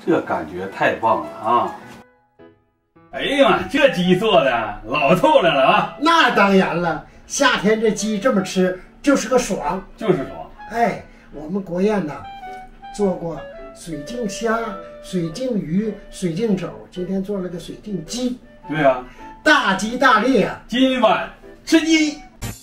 这感觉太棒了啊！哎呀妈，这鸡做的老透亮了啊！ 那当然了，夏天这鸡这么吃就是个爽， 就是爽。 哎，我们国宴呢做过水晶虾、水晶鱼、水晶肘，今天做了个水晶鸡。 对啊， 大吉大利啊！ 今晚吃鸡。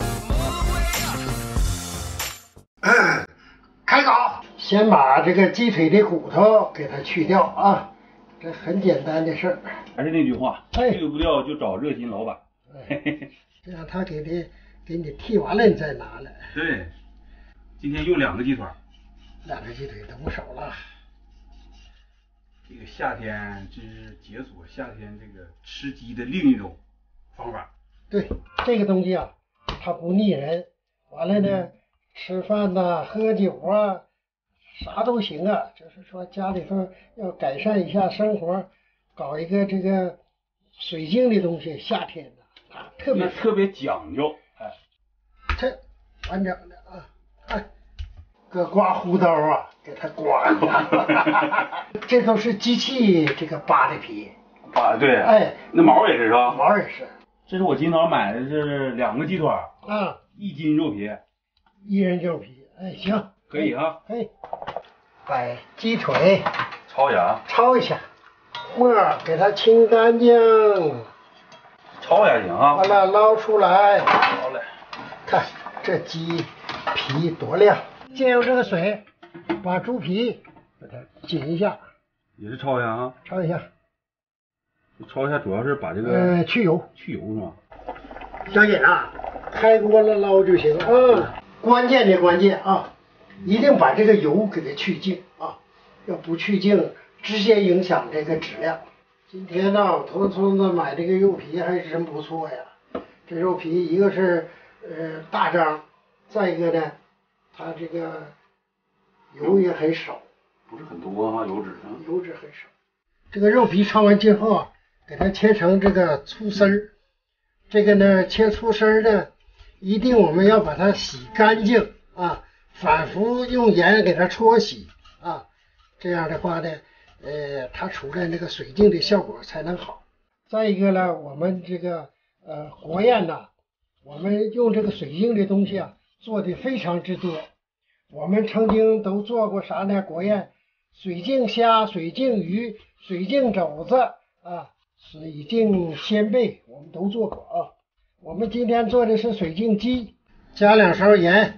开搞，先把这个鸡腿的骨头给它去掉啊，这很简单的事儿。 还是那句话，去不掉就找热心老板。 这样他给你剃完了，你再拿来。 对，今天用2个鸡腿 ，2个鸡腿都不少了。 这个夏天这是解锁夏天这个吃鸡的另一种方法。 对，这个东西啊，它不腻人。完了呢，吃饭呐、喝酒啊，啥都行啊。就是说家里头要改善一下生活，搞一个这个水晶的东西，夏天的啊，特别讲究。哎， 这完整的啊，哎，搁刮胡刀啊，给它刮一下。这都是机器这个扒的皮。 扒对。 哎， 那毛也是是吧？ 毛也是。 这是我今早买的是2个鸡腿啊，1斤肉皮 ，1人肉皮。哎，行， 可以哈。 哎，把鸡腿焯一下啊， 焯一下，沫给它清干净， 焯一下行啊。 完了捞出来。 好嘞， 看这鸡皮多亮，借用这个水把猪皮给它紧一下， 也是焯一下啊， 焯一下。 焯一下主要是把这个去油是吧？ 小姐啊，开锅了捞就行啊。关键的关键啊，一定把这个油给它去净啊，要不去净，直接影响这个质量。今天呢，我头村子买这个肉皮还是真不错呀。这肉皮一个是大张，再一个呢，它这个油也很少， 不是很多啊，油脂啊， 油脂很少。这个肉皮焯完之后啊，给它切成这个粗丝儿。这个呢，切粗丝儿呢，一定我们要把它洗干净啊，反复用盐给它搓洗啊，这样的话呢，它出来那个水晶的效果才能好。再一个呢，我们这个国宴呐，我们用这个水晶的东西啊，做的非常之多。我们曾经都做过啥呢？国宴水晶虾、水晶鱼、水晶肘子啊。水晶鲜贝我们都做过啊，我们今天做的是水晶鸡，加2勺盐，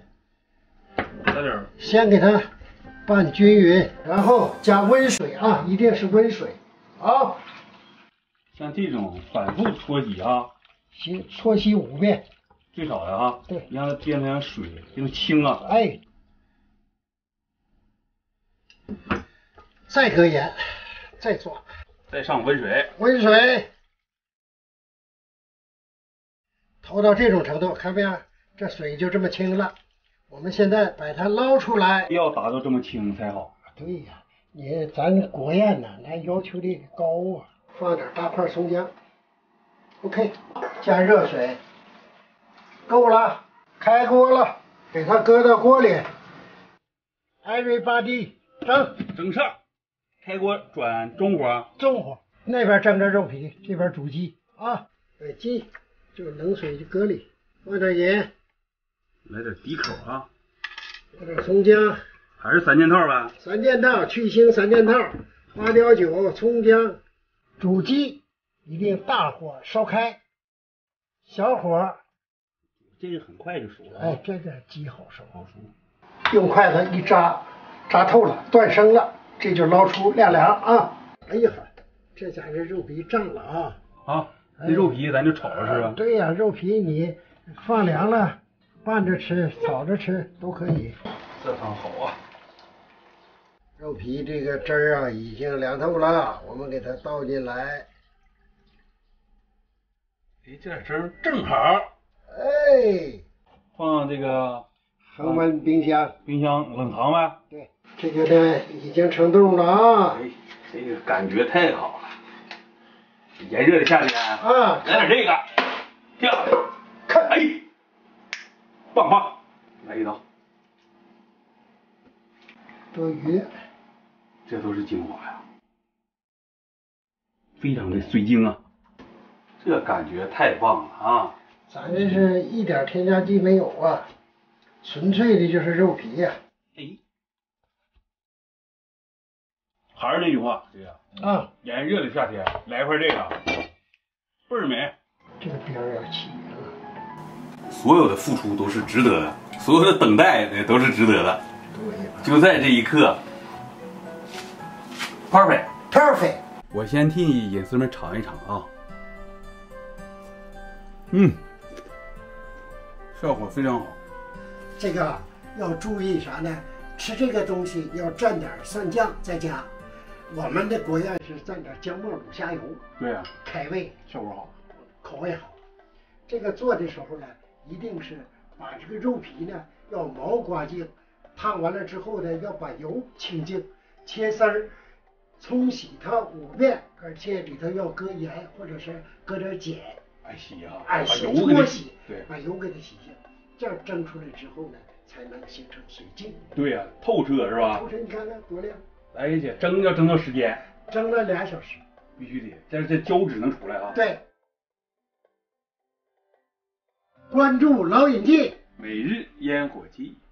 先给它拌均匀，然后加温水啊，一定是温水。好， 像这种反复搓洗啊， 搓洗5遍， 最少的啊。 对， 让它变成水，变成清啊。 哎，再搁盐，再做。 再上温水， 投到这种程度，看没有？这水就这么清了。我们现在把它捞出来， 要达到这么清才好。 对呀，咱国宴呢，咱要求的高啊。放点大块葱姜 ，OK， 加热水，够了，开锅了，给它搁到锅里。Everybody， 蒸上。开锅转中火， 那边蒸着肉皮，这边煮鸡啊。鸡就冷水就搁里，放点盐， 来点底口啊， 放点葱姜， 还是3件套吧。 3件套，去腥3件套，花雕酒、葱姜。煮鸡一定大火烧开，小火， 这个很快就熟了。 哎，这个鸡好熟，用筷子一扎，扎透了，断生了。这就捞出晾凉啊！哎呀，这家伙肉皮胀了啊！ 好，这肉皮咱就炒了是吧？ 对呀，肉皮你放凉了，拌着吃、炒着吃都可以。 这汤好啊！ 肉皮这个汁儿啊已经凉透了，我们给它倒进来。 哎，这点汁儿正好。 哎， 放这个恒温冰箱冷藏呗。 对。这个呢已经成冻了啊！ 哎，这个感觉太好了。炎热的夏天啊， 来点这个，漂亮！看，哎，棒！来一刀。 多余， 这都是精华呀。 非常的水晶啊，这感觉太棒了啊！ 咱这是一点添加剂没有啊，纯粹的就是肉皮呀。 哎，还是那句话，这个啊， 炎热的夏天来块这个，倍儿美。 这个边儿要起啊。 所有的付出都是值得的，所有的等待也都是值得的。 对吧？ 就在这一刻 ，perfect。 我先替隐私们尝一尝啊。效果非常好。 这个要注意啥呢？吃这个东西要蘸点蒜酱，再加。我们的国宴是蘸点姜末卤虾油， 对啊， 开胃， 效果好。 口味好。这个做的时候呢，一定是把这个肉皮呢要毛刮净，烫完了之后呢，要把油清净，切丝儿，冲洗它5遍，而且里头要搁盐或者是搁点碱， 爱洗啊， 哎，洗把油给它搓洗， 对把油给它洗净，这样蒸出来之后呢，才能形成水晶。 对呀、透彻是吧透？彻，你看看多亮， 来姐，蒸要蒸到时间， 蒸了2小时。 必须得，但是这胶质能出来啊。 对，关注老尹记。 每日烟火气。